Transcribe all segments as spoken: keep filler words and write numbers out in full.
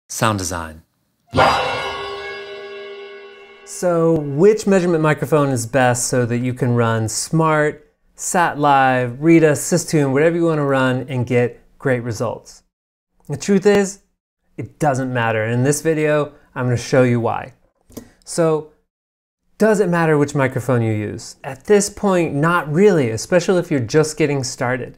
Sound design. So which measurement microphone is best so that you can run Smart, Sat Live, Rita, Systune, whatever you want to run and get great results? The truth is, it doesn't matter. In this video, I'm going to show you why. So, does it matter which microphone you use? At this point, not really, especially if you're just getting started.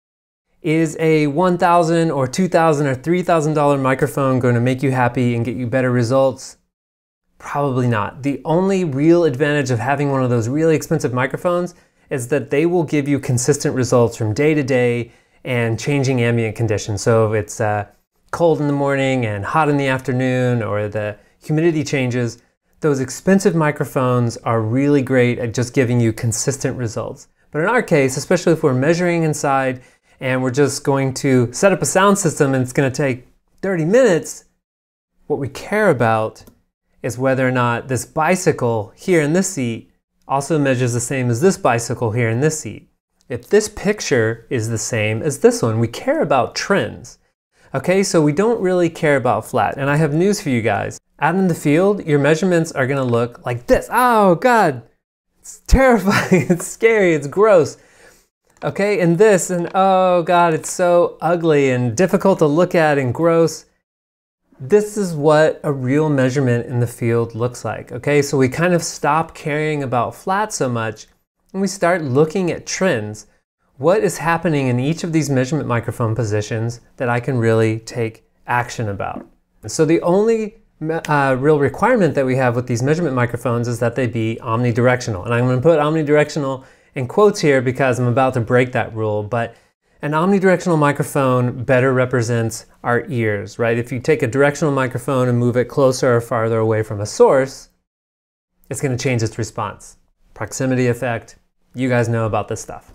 Is a one thousand dollars or two thousand dollars or three thousand dollar microphone going to make you happy and get you better results? Probably not. The only real advantage of having one of those really expensive microphones is that they will give you consistent results from day to day and changing ambient conditions. So if it's uh, cold in the morning and hot in the afternoon, or the humidity changes, those expensive microphones are really great at just giving you consistent results. But in our case, especially if we're measuring inside and we're just going to set up a sound system and it's going to take thirty minutes, what we care about is whether or not this bicycle here in this seat also measures the same as this bicycle here in this seat. If this picture is the same as this one, we care about trends. Okay, so we don't really care about flat. And I have news for you guys. Out in the field, your measurements are gonna look like this. Oh God, it's terrifying, it's scary, it's gross. Okay, and this, and oh God, it's so ugly and difficult to look at and gross. This is what a real measurement in the field looks like. Okay, so we kind of stop caring about flat so much and we start looking at trends. What is happening in each of these measurement microphone positions that I can really take action about? So the only uh, real requirement that we have with these measurement microphones is that they be omnidirectional. And I'm going to put omnidirectional in quotes here because I'm about to break that rule. But an omnidirectional microphone better represents our ears, right? If you take a directional microphone and move it closer or farther away from a source, it's going to change its response. Proximity effect, you guys know about this stuff.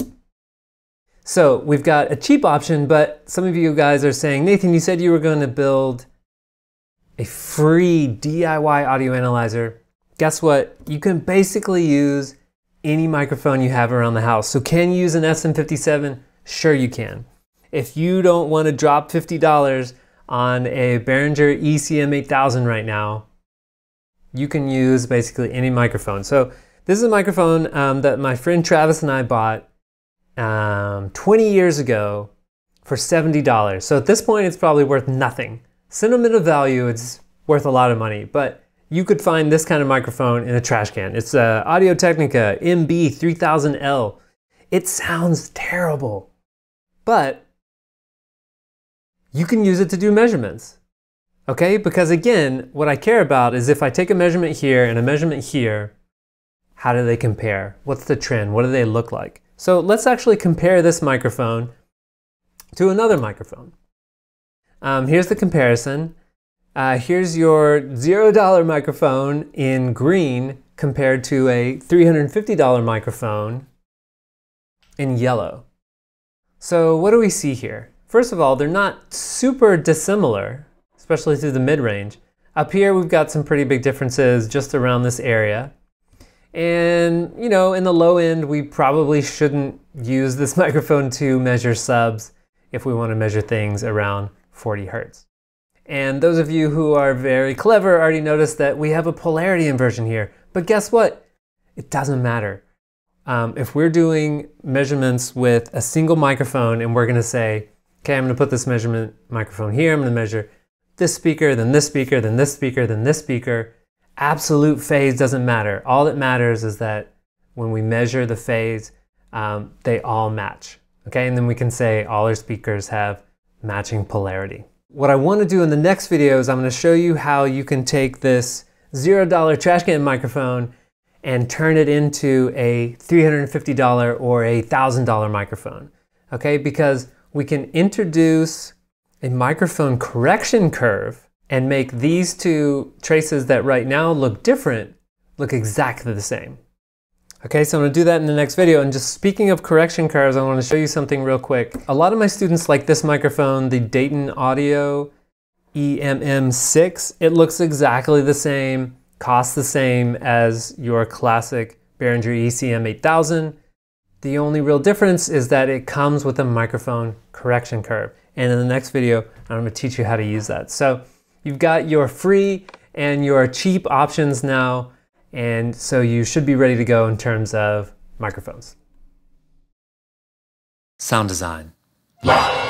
So we've got a cheap option, but some of you guys are saying, Nathan, you said you were going to build a free D I Y audio analyzer. Guess what? You can basically use any microphone you have around the house. So can you use an S M fifty-seven? Sure you can. If you don't want to drop fifty dollars on a Behringer E C M eight thousand right now, you can use basically any microphone. So this is a microphone um, that my friend Travis and I bought um, twenty years ago for seventy dollars. So at this point, it's probably worth nothing. Sentimental value, it's worth a lot of money, but you could find this kind of microphone in a trash can. It's a Audio-Technica M B three thousand L. It sounds terrible, but you can use it to do measurements. Okay, because again, what I care about is if I take a measurement here and a measurement here, how do they compare? What's the trend? What do they look like? So let's actually compare this microphone to another microphone. Um, here's the comparison. Uh, here's your zero dollar microphone in green compared to a three hundred fifty dollar microphone in yellow. So what do we see here? First of all, they're not super dissimilar, especially through the mid-range. Up here, we've got some pretty big differences just around this area. And, you know, in the low end, we probably shouldn't use this microphone to measure subs if we want to measure things around forty hertz. And those of you who are very clever already noticed that we have a polarity inversion here. But guess what? It doesn't matter. Um, if we're doing measurements with a single microphone and we're going to say, okay, I'm going to put this measurement microphone here, I'm going to measure this speaker, then this speaker, then this speaker, then this speaker. Absolute phase doesn't matter. All that matters is that when we measure the phase, um, they all match. Okay, and then we can say all our speakers have matching polarity. What I want to do in the next video is I'm going to show you how you can take this zero dollar trash can microphone and turn it into a three hundred fifty dollar or a one thousand dollar microphone. Okay, because we can introduce a microphone correction curve and make these two traces that right now look different look exactly the same. Okay, so I'm going to do that in the next video. And just speaking of correction curves, I want to show you something real quick. A lot of my students like this microphone, the Dayton Audio E M M six. It looks exactly the same, costs the same as your classic Behringer E C M eight thousand. The only real difference is that it comes with a microphone correction curve. And in the next video, I'm going to teach you how to use that. So You've got your free and your cheap options now, and so you should be ready to go in terms of microphones. Sound design.